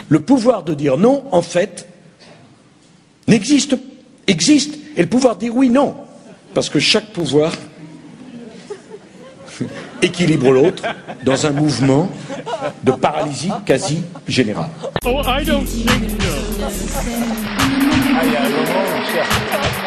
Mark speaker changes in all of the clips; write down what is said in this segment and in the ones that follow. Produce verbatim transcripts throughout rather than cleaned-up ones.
Speaker 1: Le pouvoir de dire non, en fait, n'existe, existe, et le pouvoir de dire oui, non. Parce que chaque pouvoir équilibre l'autre dans un mouvement de paralysie quasi générale.
Speaker 2: Oh, I don't think so.
Speaker 3: Ah, il y a un moment où on cherche.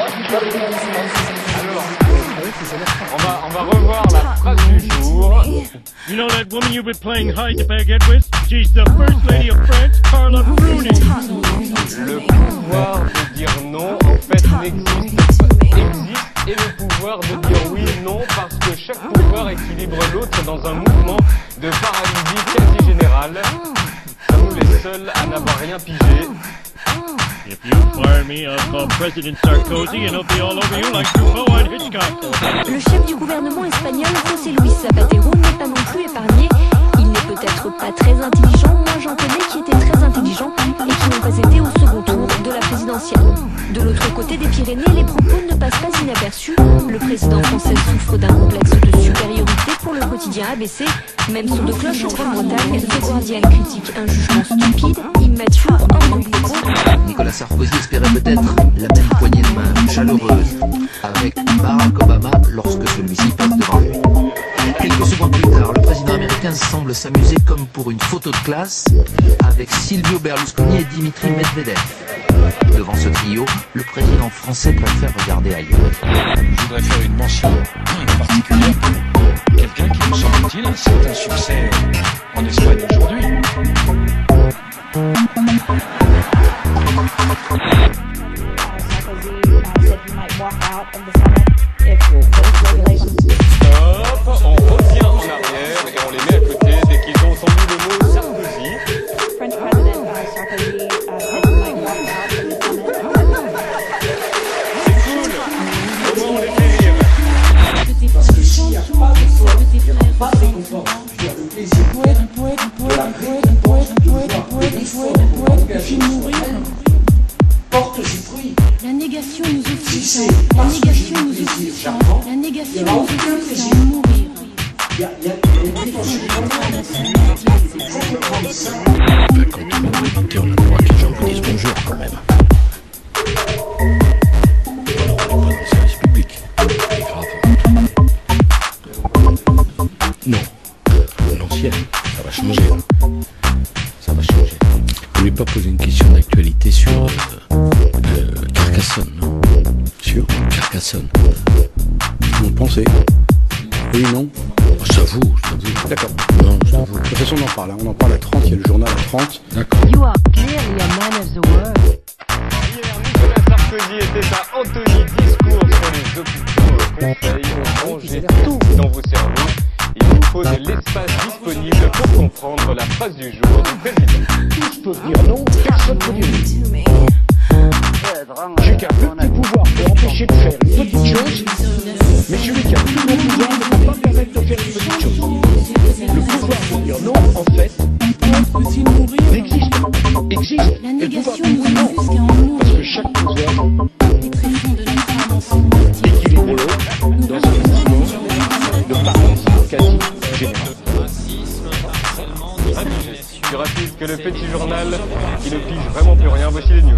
Speaker 3: Alors, on va, on va revoir la phrase du jour.
Speaker 2: You know that woman you've been playing hide to baguette with? She's the First Lady of France, Carla Bruni.
Speaker 3: Le pouvoir de dire non, en fait, n'existe pas. Existe, et le pouvoir de dire oui, non, parce que chaque pouvoir équilibre l'autre dans un mouvement de paralysie quasi générale. Sommes-nous les seuls à n'avoir rien pigé?
Speaker 2: If you fire me, I'll call President Sarkozy and he'll be all over you like Truffaut and Hitchcock.
Speaker 4: Le chef du gouvernement espagnol, José Luis Zapatero, n'est pas non plus épargné. Il n'est peut-être pas très intelligent, moi j'en connais qui étaient très intelligents et qui n'ont pas été au second tour de la présidentielle. De l'autre côté des Pyrénées, les propos ne passent pas inaperçus. Le président français souffre d'un complexe de supériorité pour le quotidien A B C. Même son de cloche en Grande-Bretagne, The Guardian critique un jugement stupide, immature, en manque de gros.
Speaker 5: Nicolas Sarkozy espérait peut-être la même poignée de main chaleureuse avec Barack Obama lorsque celui-ci passe devant lui. Quelques secondes plus tard, le président américain semble s'amuser comme pour une photo de classe avec Silvio Berlusconi et Dimitri Medvedev. Devant ce trio, le président français préfère regarder ailleurs.
Speaker 6: Je voudrais faire une mention particulière pour quelqu'un qui, me semble-t-il, a un certain succès en Espagne aujourd'hui.
Speaker 3: Stop, on revient en arrière et on les met à côté dès qu'ils ont entendu le mot Sarkozy.
Speaker 7: French President uh, Sarkozy uh, said he might walk out of the summit.
Speaker 3: C'est cool. Comment on les fait rire?
Speaker 8: Parce que s'il n'y a pas d'effort, il n'y aura pas de récompense. Je veux dire, le plaisir de la récompense, de voir que l'effort engagé porte ses fruits.
Speaker 7: La négation nous
Speaker 8: Si
Speaker 7: oblige,
Speaker 8: c'est
Speaker 7: la
Speaker 8: parce que j'ai
Speaker 7: négation
Speaker 8: du
Speaker 7: nous
Speaker 8: plaisir,
Speaker 7: oblige,
Speaker 8: j'apprends,
Speaker 7: la
Speaker 8: il n'y
Speaker 7: négation
Speaker 8: aura
Speaker 7: nous
Speaker 8: aucun
Speaker 7: oblige
Speaker 8: plaisir.
Speaker 7: à mourir.
Speaker 8: Il y a, il y a, il y a une potentialité. Il faut comprendre ça.
Speaker 1: Enfin, quand on est auditeur, on a le droit que les gens vous disent bonjour quand même. Alors, on n'est pas dans le service public. C'est grave. Non. L'ancienne, ça va changer. Ça va changer. Vous ne voulez pas poser une question d'actualité sur euh, euh, Carcassonne, non? Sur Carcassonne. Vous pensez? Oui, non? J'avoue, j'avoue. D'accord. Non, j'avoue. De toute façon, on en parle. Hein. On en parle à trente. Il y a le journal à trente. D'accord.
Speaker 9: You are clearly a man of the world.
Speaker 3: Hier, Nicolas Sarkozy était à Antony, discours sur les hôpitaux, conseils, rangez tout dans vos cerveaux. Il vous faut de l'espace disponible pour comprendre la phrase du jour du président.
Speaker 1: Tous peuvent dire non, personne ne peut dire oui. J'ai qu'un petit pouvoir pour empêcher de faire une petite chose, mais celui qui a plus grand pouvoir ne peut pas permettre de faire une petite chose. Le pouvoir de dire non, en fait, n'existe pas. Existe.
Speaker 7: La
Speaker 1: Et le pouvoir
Speaker 7: négation
Speaker 1: de
Speaker 7: nous
Speaker 1: dire non,
Speaker 7: oblige à en mourir.
Speaker 1: parce que chaque pouvoir
Speaker 7: Les tréfonds de notre avancée.
Speaker 1: équilibre l'autre dans un mouvement de paralysie quasi générale.
Speaker 3: Plus rapide que le petit journal qui ne pige vraiment plus rien. Voici les news.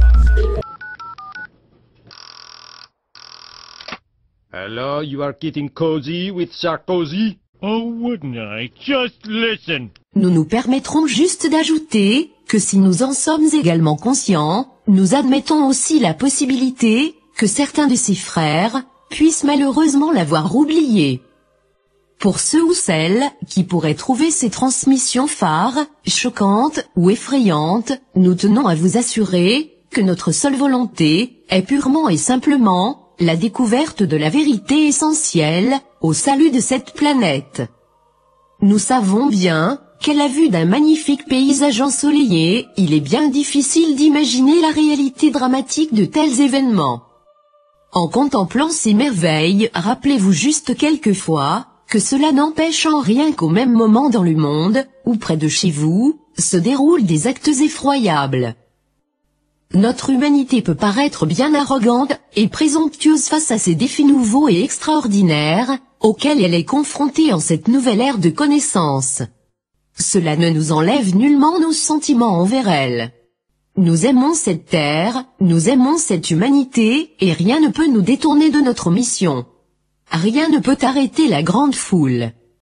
Speaker 2: Hello, you are getting cozy with Sarkozy? Oh, wouldn't I? Just listen.
Speaker 9: Nous nous permettrons juste d'ajouter que si nous en sommes également conscients, nous admettons aussi la possibilité que certains de ses frères puissent malheureusement l'avoir oublié. Pour ceux ou celles qui pourraient trouver ces transmissions phares, choquantes ou effrayantes, nous tenons à vous assurer que notre seule volonté est purement et simplement la découverte de la vérité essentielle au salut de cette planète. Nous savons bien qu'à la vue d'un magnifique paysage ensoleillé, il est bien difficile d'imaginer la réalité dramatique de tels événements. En contemplant ces merveilles, rappelez-vous juste quelquefois que cela n'empêche en rien qu'au même moment dans le monde, ou près de chez vous, se déroulent des actes effroyables. Notre humanité peut paraître bien arrogante et présomptueuse face à ces défis nouveaux et extraordinaires, auxquels elle est confrontée en cette nouvelle ère de connaissance. cela ne nous enlève nullement nos sentiments envers elle. Nous aimons cette terre, nous aimons cette humanité, et rien ne peut nous détourner de notre mission. Rien ne peut arrêter la grande foule.